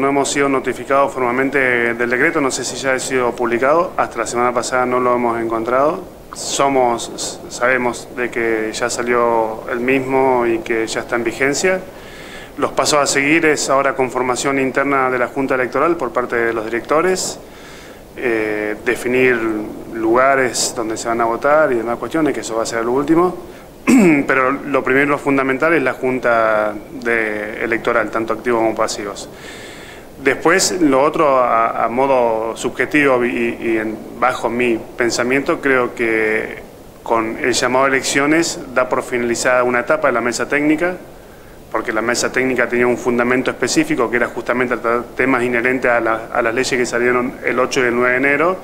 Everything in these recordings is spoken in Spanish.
No hemos sido notificados formalmente del decreto, no sé si ya ha sido publicado, hasta la semana pasada no lo hemos encontrado. Sabemos de que ya salió el mismo y que ya está en vigencia. Los pasos a seguir es ahora conformación interna de la Junta Electoral por parte de los directores, definir lugares donde se van a votar y demás cuestiones, que eso va a ser lo último. Pero lo primero, lo fundamental, es la Junta Electoral, tanto activos como pasivos. Después, lo otro, a modo subjetivo bajo mi pensamiento, creo que con el llamado a elecciones da por finalizada una etapa de la mesa técnica, porque la mesa técnica tenía un fundamento específico que era justamente tratar temas inherentes a las leyes que salieron el 8 y el 9 de enero,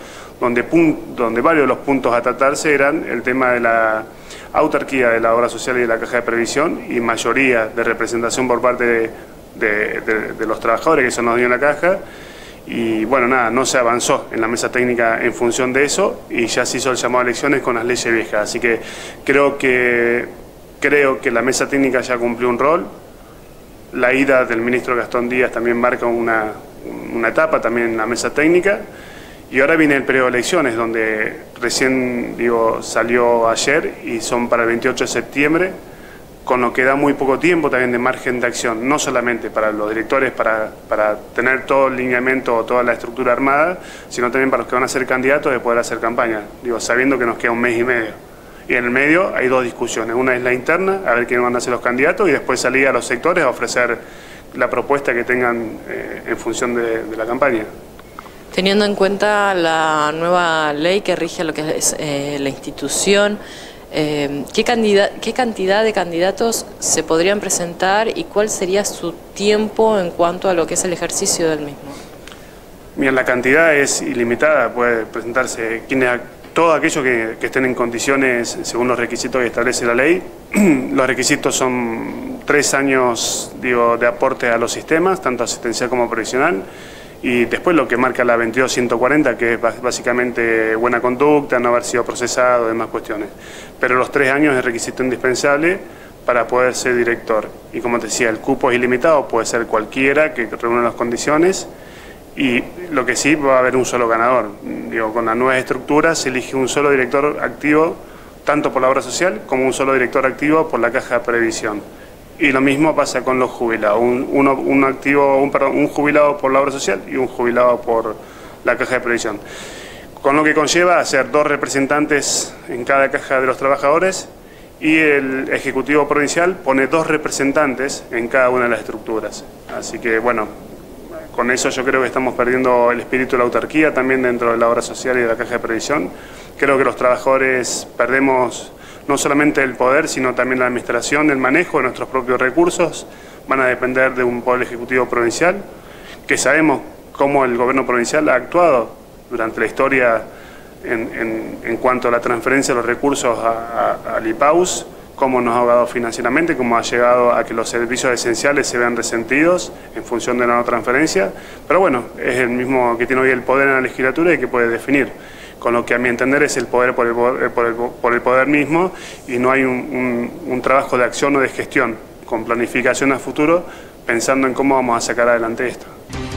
donde varios de los puntos a tratarse eran el tema de la autarquía de la obra social y de la caja de previsión y mayoría de representación por parte de los trabajadores, que eso nos dio en la caja. Y bueno, nada, no se avanzó en la mesa técnica en función de eso y ya se hizo el llamado a elecciones con las leyes viejas. Así que creo que la mesa técnica ya cumplió un rol. La ida del ministro Gastón Díaz también marca una etapa también en la mesa técnica. Y ahora viene el periodo de elecciones, donde recién salió ayer y son para el 28 de septiembre, con lo que da muy poco tiempo también de margen de acción, no solamente para los directores para tener todo el lineamiento, toda la estructura armada, sino también para los que van a ser candidatos de poder hacer campaña, sabiendo que nos queda un mes y medio. Y en el medio hay dos discusiones, una es la interna, a ver quiénes van a ser los candidatos, y después salir a los sectores a ofrecer la propuesta que tengan en función de la campaña. Teniendo en cuenta la nueva ley que rige lo que es la institución, ¿qué cantidad de candidatos se podrían presentar y cuál sería su tiempo en cuanto a lo que es el ejercicio del mismo? Bien, la cantidad es ilimitada, puede presentarse todos aquellos que estén en condiciones según los requisitos que establece la ley. Los requisitos son 3 años de aporte a los sistemas, tanto asistencial como previsional. Y después lo que marca la 22.140, que es básicamente buena conducta, no haber sido procesado, demás cuestiones. Pero los 3 años es requisito indispensable para poder ser director. Y como te decía, el cupo es ilimitado, puede ser cualquiera que reúna las condiciones. Y lo que sí, va a haber un solo ganador. Con las nuevas estructuras se elige un solo director activo, tanto por la obra social como un solo director activo por la caja de previsión. Y lo mismo pasa con los jubilados, un jubilado por la obra social y un jubilado por la caja de previsión. Con lo que conlleva hacer 2 representantes en cada caja de los trabajadores y el Ejecutivo Provincial pone 2 representantes en cada una de las estructuras. Así que bueno, con eso yo creo que estamos perdiendo el espíritu de la autarquía también dentro de la obra social y de la caja de previsión. Creo que los trabajadores perdemos no solamente el poder, sino también la administración, el manejo de nuestros propios recursos. Van a depender de un poder ejecutivo provincial, que sabemos cómo el gobierno provincial ha actuado durante la historia en cuanto a la transferencia de los recursos al IPAUS, cómo nos ha ahogado financieramente, cómo ha llegado a que los servicios esenciales se vean resentidos en función de la no transferencia. Pero bueno, es el mismo que tiene hoy el poder en la legislatura y que puede definir. Con lo que a mi entender es el poder por el poder mismo y no hay un trabajo de acción o de gestión con planificación a futuro pensando en cómo vamos a sacar adelante esto.